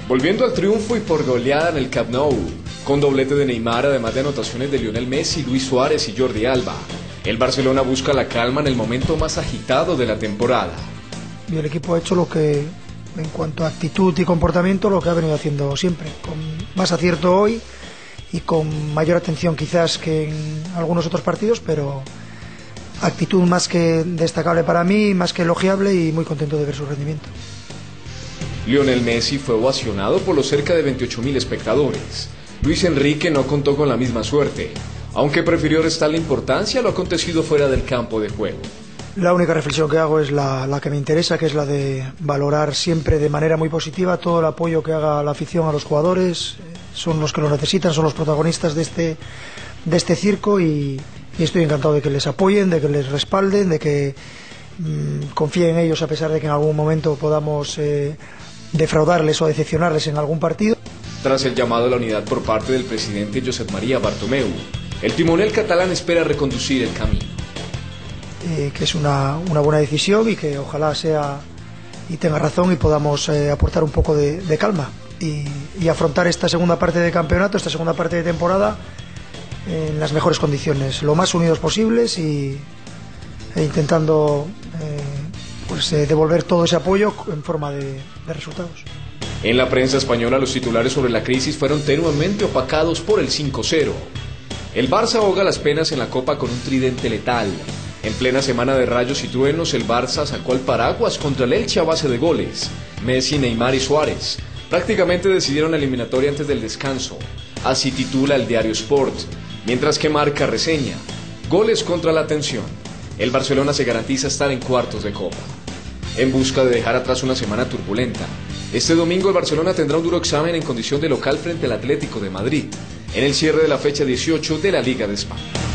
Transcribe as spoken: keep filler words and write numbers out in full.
Volviendo al triunfo y por goleada en el Camp Nou, con doblete de Neymar, además de anotaciones de Lionel Messi, Luis Suárez y Jordi Alba, el Barcelona busca la calma en el momento más agitado de la temporada. Y el equipo ha hecho lo que, en cuanto a actitud y comportamiento, lo que ha venido haciendo siempre, con más acierto hoy y con mayor atención quizás que en algunos otros partidos, pero actitud más que destacable para mí, más que elogiable, y muy contento de ver su rendimiento. Lionel Messi fue ovacionado por los cerca de veintiocho mil espectadores. Luis Enrique no contó con la misma suerte, aunque prefirió restarle importancia a lo acontecido fuera del campo de juego. La única reflexión que hago es la, la que me interesa, que es la de valorar siempre de manera muy positiva todo el apoyo que haga la afición a los jugadores. Son los que lo necesitan, son los protagonistas de este, de este circo, y, y estoy encantado de que les apoyen, de que les respalden, de que mmm, confíen en ellos a pesar de que en algún momento podamos eh, defraudarles o decepcionarles en algún partido. Tras el llamado a la unidad por parte del presidente Josep María Bartomeu, el timonel catalán espera reconducir el camino. Eh, que es una, una buena decisión, y que ojalá sea y tenga razón y podamos eh, aportar un poco de, de calma y, y afrontar esta segunda parte de campeonato, esta segunda parte de temporada en las mejores condiciones, lo más unidos posibles, y e intentando eh, pues, eh, devolver todo ese apoyo en forma de, de resultados. En la prensa española, los titulares sobre la crisis fueron tenuemente opacados por el cinco cero. El Barça ahoga las penas en la Copa con un tridente letal. En plena semana de rayos y truenos, el Barça sacó al paraguas contra el Elche a base de goles. Messi, Neymar y Suárez prácticamente decidieron la eliminatoria antes del descanso. Así titula el diario Sport, mientras que Marca reseña: goles contra la tensión. El Barcelona se garantiza estar en cuartos de Copa. En busca de dejar atrás una semana turbulenta, este domingo el Barcelona tendrá un duro examen en condición de local frente al Atlético de Madrid, en el cierre de la fecha dieciocho de la Liga de España.